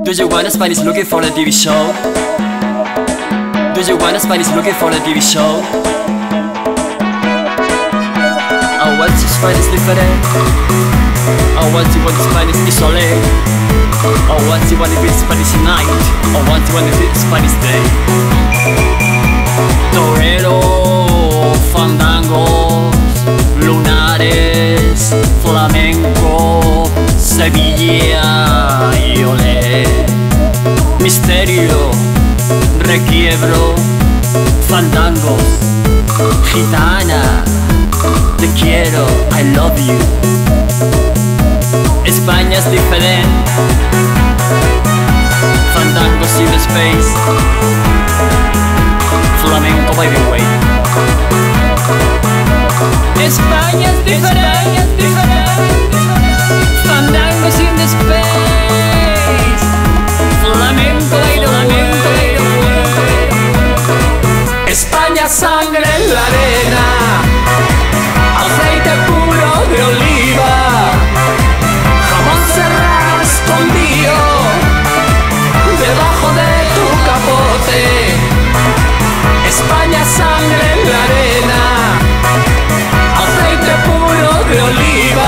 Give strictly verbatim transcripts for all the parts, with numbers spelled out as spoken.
Do you want a Spanish looking for a T V show? Do you want a Spanish looking for a T V show? I want to Spanish different. I want to want Spanish isole. I want to want to Spanish night. I want to want to Spanish day. Torero, fandangos, lunares, flamenco, Sevilla y olé. Misterio, requiebro, fandangos, gitana, te quiero, I love you. España es diferente, fandangos in the space, flamenco by the way. España es diferente, fandangos in the space, flamenco by the way. España, sangre en la arena, aceite puro de oliva, jamón serrano escondido debajo de tu capote. España, sangre en la arena, aceite puro de oliva,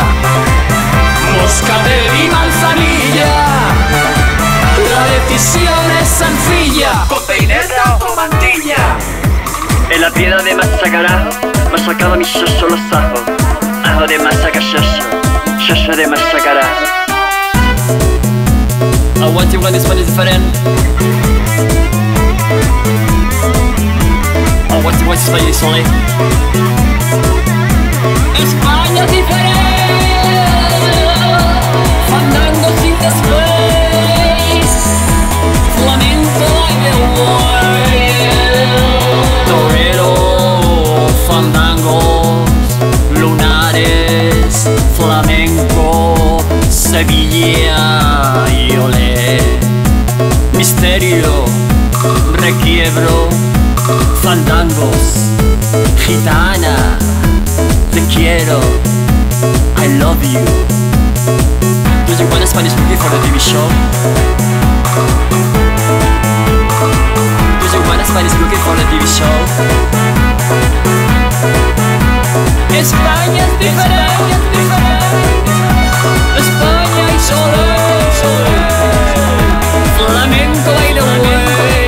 moscatel y manzanilla. La decisión es sencilla, con peineta o mantilla. En la piedra de Masacará me ha sacado mis sosos los ajos. Ajo de Masacachoso, chocho de Masacará. I want you when this one is different. I want you when this one is only. España es diferente, fandangos in the space, flamenco in the world. Torero, fandangos, lunares, flamenco, Sevilla y olé. Misterio, requiebro, fandangos, gitana, te quiero, I love you. Do you want a Spanish movie for the T V show? Do you want a Spanish movie for the T V show? España es diferente, España y solo, flamenco by the way.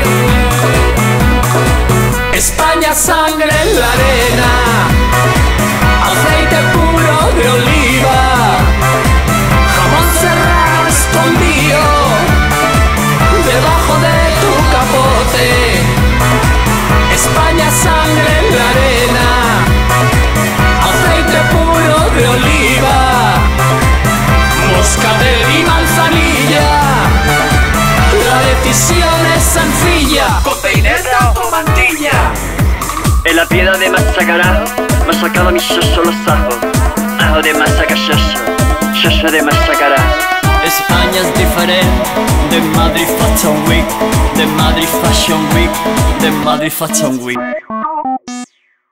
España, sangre en la arena, aceite puro de oliva, jamón serrano escondido debajo de tu capote. España, sangre en la arena, aceite puro de oliva, moscatel y manzanilla. La decisión es sencilla, con peineta o mantilla. En la piedra de Masacará me ha sacado mis sosos los ajos. Ajo de Masacachoso, chocho de Masacará. España es diferente, de Madrid Fashion Week, de Madrid Fashion Week, de Madrid Fashion Week.